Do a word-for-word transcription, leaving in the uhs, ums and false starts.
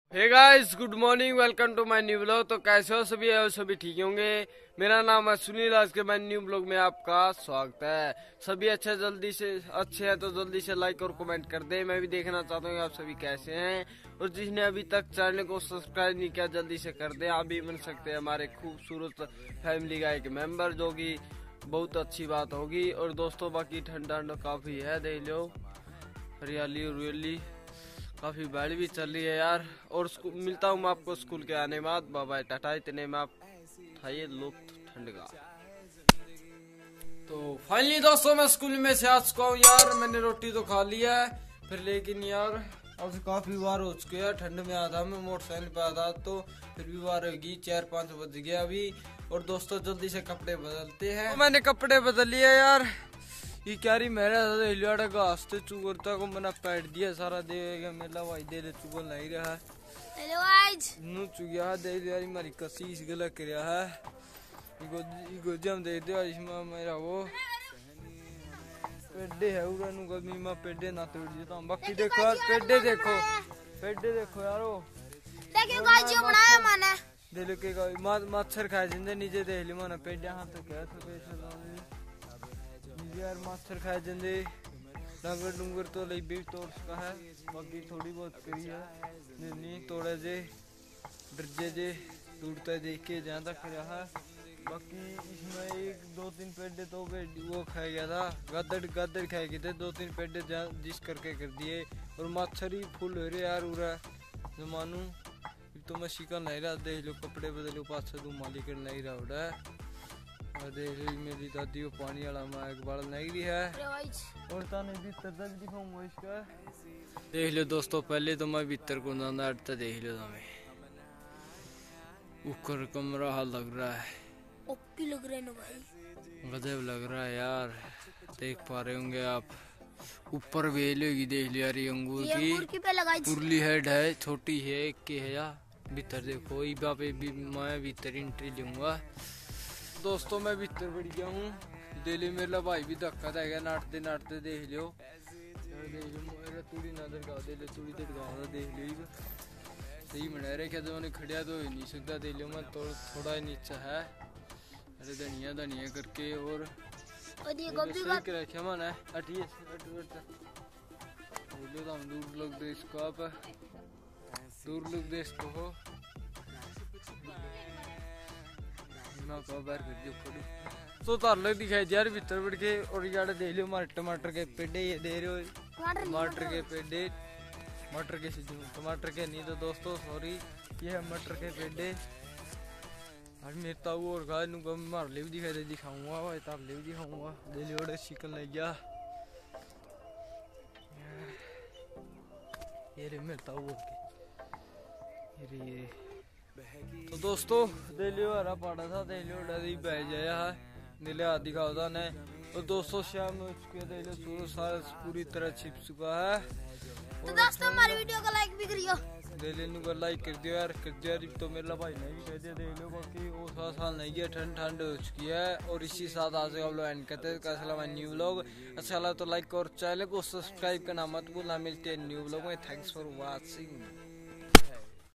Hey guys, good morning, welcome to my new blog. तो कैसे हो सभी? है सभी ठीक होंगे। मेरा नाम है सुनील। आज के माय न्यू ब्लॉग में आपका स्वागत है। सभी अच्छे जल्दी से अच्छे हैं तो जल्दी से लाइक और कमेंट कर दे। मैं भी देखना चाहता हूँ आप सभी कैसे हैं, और जिसने अभी तक चैनल को सब्सक्राइब नहीं किया जल्दी से कर दे। आप भी बन सकते हैं हमारे खूबसूरत फैमिली का एक मेंबर, जो की बहुत अच्छी बात होगी। और दोस्तों बाकी ठंडा काफी है, देख लो हरियाली उरियाली काफी बाढ़ भी चल रही है यार। और मिलता हूँ मैं आपको स्कूल के आने बाद। बाबा टाटा। इतने में आप उठाइए लुत्फ ठंड का। तो फाइनली दोस्तों मैं स्कूल में से आ चुका हूँ यार। मैंने रोटी तो खा लिया है फिर, लेकिन यार अब काफी बार हो चुके हैं। ठंड में आया था मैं, मोटरसाइकिल पे आया तो फिर भी बार होगी। चार पाँच बज गया अभी। और दोस्तों जल्दी से कपड़े बदलते हैं। तो मैंने कपड़े बदल लिए यार। ये क्या रही मेरा हिलवाड़ा घास तो चुगरता को मैंने पैट दिया सारा देगा मेला भाई दे दे चुगल नहीं रहा है। हेलो आज नु चुगिया दे दे यार मारी कसी इस गला करया है। इगो इगो जम दे दे इसमें मेरा वो पेड़े है उरा नु गमी में पेड़े ना तोड़ देता हूं। बाकी देखो यार पेड़े देखो पेड़े देखो यारो देखियो गाइस जो बनाया मैंने दे के मच्छर खाए जिंदे नीचे देख ली मैंने पेड़े हां तो क्या तो पैसे यार मच्छर खाए जंदे डंगर डूंगर तो ले भी तोड़ सका है। बाकी थोड़ी बहुत करी है नहीं तोड़े जे डरजे जे टूटता देख के जहाँ तक रहा। बाकी इसमें एक दो तीन पेड़े तो वो खाया गया था, गदड़ गदड़ खाए गए थे दो तीन पेड़े जिस करके कर दिए। और मच्छर ही फुल हो रहे यार उरा जमानू तो मैं शिकल नहीं रहा। देख लो कपड़े बदलो पास तू मालिक नहीं रहा उड़ा है। देख मेरी दादी को पानी वाला में एक बाल नहीं रही है। और ताने भीतर तक दिखाऊंगा इसका। देख लो दोस्तों पहले तो मैं भीतर को ना अड़ता देख लो हमें ऊपर कमरा हाल लग रहा है। ओपी लग रहा है ना भाई, गजब लग रहा है यार। देख पा रहे होंगे आप ऊपर बेल होगी। देख लो यार ये अंगूर की पुरली हेड है, छोटी है एक की है यार। भीतर देखो ये भी मैं भीतर एंट्री लूंगा। दोस्तों मैं भीतर बढ़ गया हूँ। दिल्ली मेरा भाई भी धक्का देगा नाटते नाटते देख लो देख लो मेरा तुड़ी ना दरगाह दे तुड़ी दरगाह देख लो सही बना रखे तो मैंने खड़िया तो हो नहीं सकता। दे लो मैं तो थोड़ा ही नीचा है। अरे धनिया धनिया करके और रखे मन अटिए दूर लोग देश को आप दूर लोग देश को हो तो तार लग दिखाई यार भीतर बढ़ के। और यार देख लो हमारे टमाटर के पेड़े ये दे रहे हो टमाटर के पेड़े मटर के टमाटर के नहीं तो दोस्तों सॉरी ये है मटर के पेड़े। आज मेरे ताऊ और गाय नु गम मार ले भी दिखाई दे दिखाऊंगा भाई तार ले भी दिखाऊंगा। दे लियो शिकल नहीं गया ये रे मेरे ताऊ के ये रे। तो दोस्तों दिलियो हरा पड़ा था दिलियो डरी बह जाया है नीले हाथ दिखाओ था ने। और दोस्तों शाम में उसके दिलियो सूरज सारा पूरी तरह छिप चुका है। तो दोस्तों हमारी वीडियो को लाइक भी करियो। दिलियो को लाइक कर दियो यार कर दियो यार। तो मेरा भाई ने भी कह दिया दिलियो बाकी वो साल साल नहीं है ठंड ठंड हो चुकी है। और इसी साथ आज हम लोग एंड करते हैं। कैसा लगा न्यू व्लॉग? अच्छा लगा तो लाइक और चैनल को सब्सक्राइब करना मत भूलना। मिलते हैं न्यू व्लॉग में। Thanks for watching.